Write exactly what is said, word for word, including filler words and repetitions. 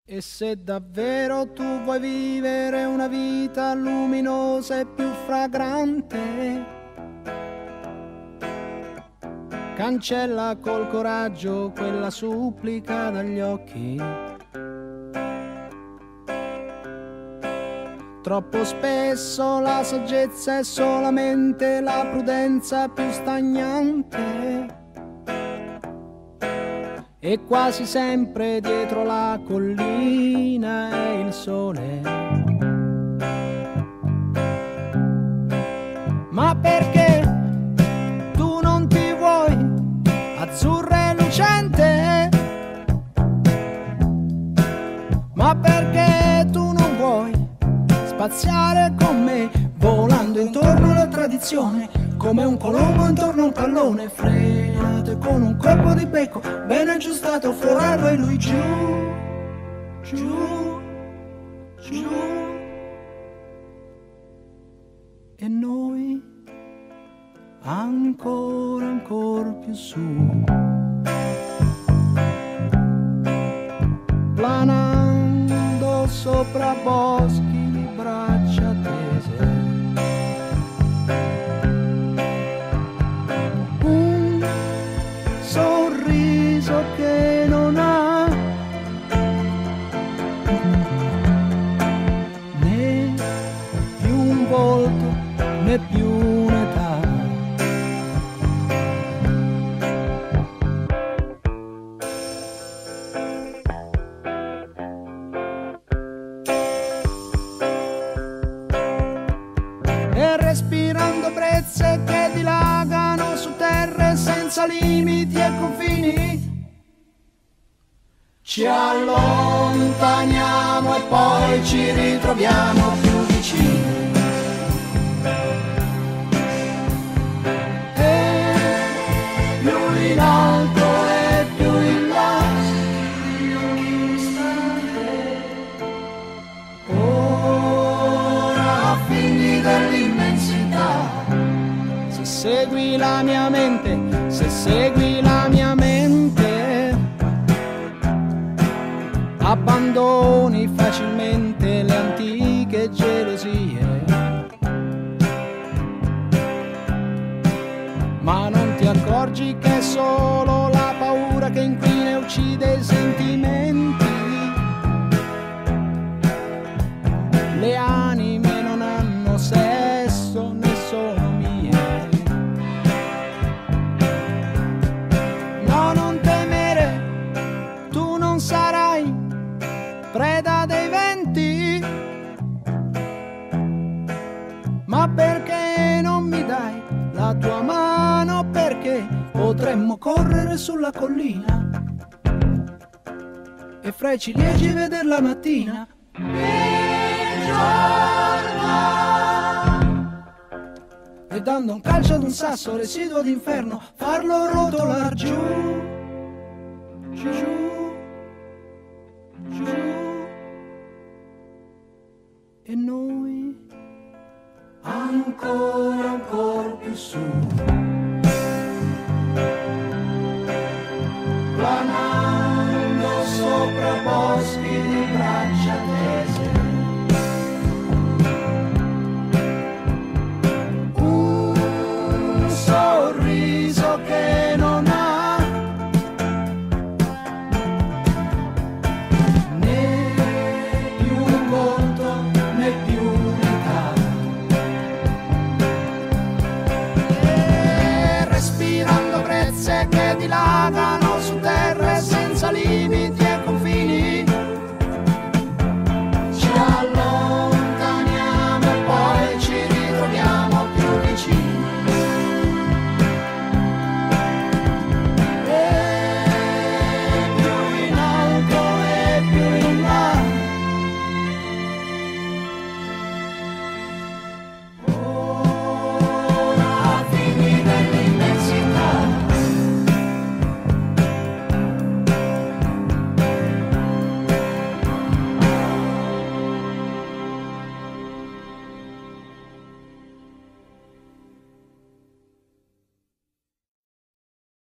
E se davvero tu vuoi vivere una vita luminosa e più fragrante, cancella col coraggio quella supplica dagli occhi. Troppo spesso la saggezza è solamente la prudenza più stagnante, e quasi sempre dietro la collina è il sole. Ma perché tu non ti vuoi azzurra e lucente? Ma perché tu non vuoi spaziare con me, volando intorno alla tradizione, come un colombo intorno a un pallone, frenato e con un colpo di becco ben aggiustato, forever, e lui giù, giù, giù, e noi ancora, ancora più su, planando sopra boschi di braccia tese. Sorriso che non ha né più un volto né più un'età. E respirando brezze che dilagano su terre senza limiti e confini, ci allontaniamo e poi ci ritroviamo più vicini. E più in alto e più in là, ogni istante, ora figli dell'immensità. Se segui la mia mente, se segui la mia mente, abbandoni facilmente le antiche gelosie. Ma non ti accorgi che è solo la paura che inquina e uccide i sentimenti. Le anime non hanno sesso né sono mie. No, non temere, tu non sarai preda dei venti. Ma perché non mi dai la tua mano? Perché potremmo correre sulla collina e fra i ciliegi veder la mattina il giorno, e dando un calcio ad un sasso residuo d'inferno farlo rotolar giù, giù, giù, e noi ancora, ancora più su.